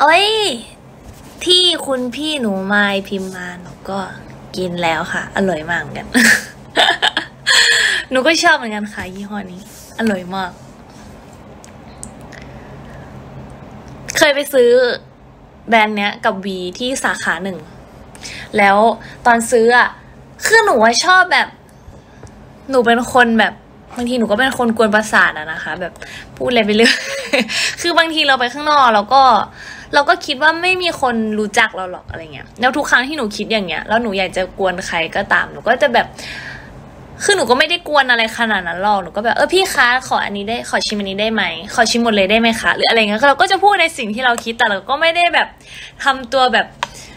เอ้ยที่คุณพี่หนูไมค์พิมพ์มาหนูก็กินแล้วค่ะอร่อยมากเหมือนกัน หนูก็ชอบเหมือนกันค่ะยี่ห้อนี้อร่อยมากเคยไปซื้อแบรนด์เนี้ยกับวีที่สาขาหนึ่งแล้วตอนซื้ออ่ะคือหนูว่าชอบแบบหนูเป็นคนแบบบางทีหนูก็เป็นคนกวนประสาทอะนะคะแบบพูดอะไรไปเรื่อย คือบางทีเราไปข้างนอกเราก็คิดว่าไม่มีคนรู้จักเราหรอกอะไรเงี้ยแล้วทุกครั้งที่หนูคิดอย่างเงี้ยแล้วหนูอยากจะกวนใครก็ตามหนูก็จะแบบคือหนูก็ไม่ได้กวนอะไรขนาดนั้นหรอกหนูก็แบบพี่คะขออันนี้ได้ขอชิมอันนี้ได้ไหมขอชิมหมดเลยได้ไหมคะหรืออะไรเงี้ยเราก็จะพูดในสิ่งที่เราคิดแต่เราก็ไม่ได้แบบทำตัวแบบ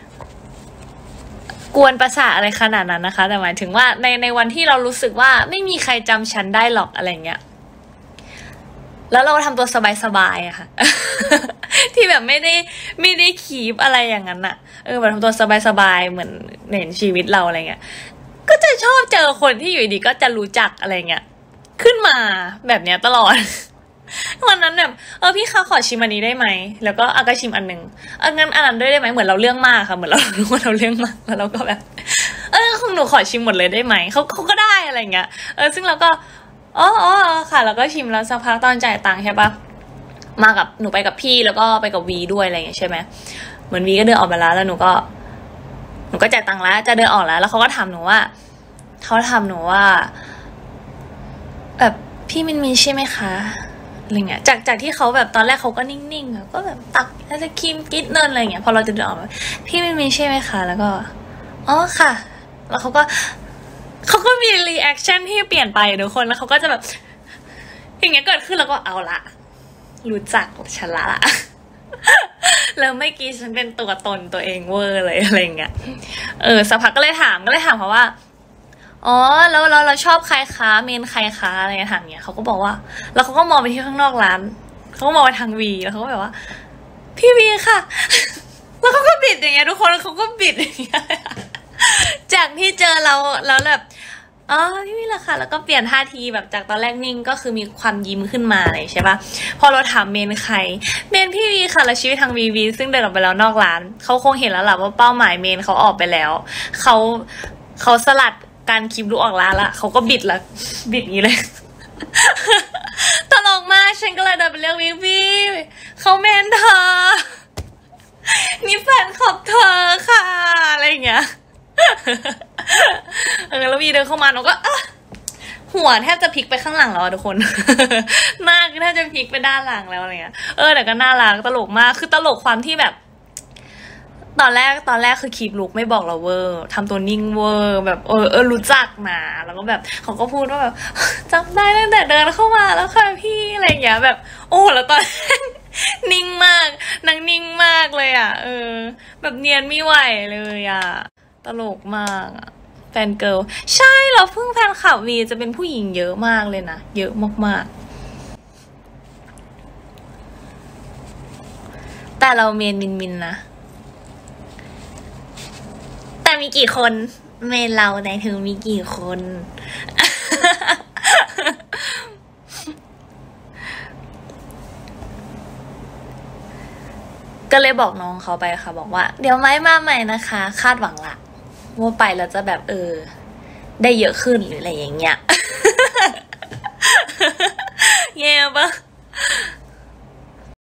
กวนประสาทอะไรขนาดนั้นนะคะแต่หมายถึงว่าในวันที่เรารู้สึกว่าไม่มีใครจำฉันได้หรอกอะไรเงี้ยแล้วเราทำตัวสบายๆอะค่ะ ที่แบบไม่ได้คีบอะไรอย่างนั้นอะแบบทำตัวสบายๆเหมือนเห็นชีวิตเราอะไรเงี้ยก็จะชอบเจอคนที่อยู่ดีก็จะรู้จักอะไรเงี้ยขึ้นมาแบบเนี้ยตลอด วันนั้นแบบพี่คะขอชิมอันนี้ได้ไหมแล้วก็ก็ชิมอันนึงงั้นอันนั้นด้วยได้ไหมเหมือนเราเรื่องมากค่ะเหมือนเรารู้ว่าเราเรื่องมากแล้วเราก็แบบของหนูขอชิมหมดเลยได้ไหมเขาก็ได้อะไรเงี้ยซึ่งเราก็อ๋อค่ะแล้วก็ชิมแล้วสักพักตอนจ่ายตังค์ใช่ปะมากับหนูไปกับพี่แล้วก็ไปกับวีด้วยอะไรเงี้ยใช่ไหมเหมือนวีก็เดินออกมาแล้วหนูก็จ่ายตังค์แล้วจะเดินออกแล้วเขาก็ถามหนูว่าแบบพี่มินใช่ไหมคะอะไรเงี้ยจากที่เขาแบบตอนแรกเขาก็นิ่งๆก็แบบตักแล้วจะคิมกิดเนินอะไรเงี้ยพอเราจะเดินออกมาพี่มินใช่ไหมคะแล้วก็อ๋อค่ะแล้วเขาก็มีรีแอคชั่นที่เปลี่ยนไปทุกคนแล้วเขาก็จะแบบอย่างเงี้ยเกิดขึ้นแล้วก็เอาละรู้จักฉันละ แล้วไม่กี้ฉันเป็นตัวตนตัวเองเวอร์เลยอะไรเงี้ยสักพักก็เลยถามเขาว่าอ๋อแล้วเราชอบใครคะเมนใครคะอะไรถามเงี้ยเขาก็บอกว่าแล้วเขาก็มองไปที่ข้างนอกร้านเขาก็มองไปทางวีแล้วเขาก็แบบว่าพี่วีค่ะ แล้วเขาก็บิดอย่างเงี้ยทุกคนเขาก็บิดอย่างเงี้ย จากที่เจอเราแล้วแบบพี่วีล่ะค่ะแล้วก็เปลี่ยนท่าทีแบบจากตอนแรกนิ่งก็คือมีความยิ้มขึ้นมาเลยใช่ปะพอเราถามเมนใครเมนพี่วีค่ะแล้วชีวิตทางวีซึ่งเดินออกไปแล้วนอกร้านเขาคงเห็นแล้วแหละว่าเป้าหมายเมนเขาออกไปแล้วเขาสลัดการคลิปดูออกร้านละเขาก็บิดอย่างนี้เลย ตลกมากฉันก็เลยเดินไปเรียกวีเขาเมนเธอ นี่แฟนคลับเธอค่ะอะไรอย่างเงี้ย แล้ววีเดินเข้ามาหนูก็หัวแทบจะพลิกไปข้างหลังแล้วทุกคน หน้าแทบจะพลิกไปด้านหลังแล้วอะไรเงี้ยแต่ก็น่ารักตลกมากคือตลกความที่แบบตอนแรกคือคีปลุกไม่บอกเราเวอร์ทำตัวนิ่งเวอร์แบบรู้จักนะแล้วก็แบบเขาก็พูดว่าแบบจำได้ตั้งแต่เดินเข้ามาแล้วค่ะพี่อะไรอย่างเงี้ยแบบแล้วตอน นิ่งมากนางนิ่งมากเลยอ่ะแบบเนียนไม่ไหวเลยอ่ะตลกมากอ่ะแฟนเกิร์ลใช่เราเพิ่งแฟนคลับวีจะเป็นผู้หญิงเยอะมากเลยนะเยอะมากๆแต่เราเมนมินนะแต่มีกี่คนเมนเราในถึงมีกี่คน ก็เลยบอกน้องเขาไปค่ะบอกว่าเดี๋ยวไม้มาใหม่นะคะคาดหวังละว่าไปแล้วจะแบบได้เยอะขึ้นหรืออะไรอย่างเงี้ย แย่ปะ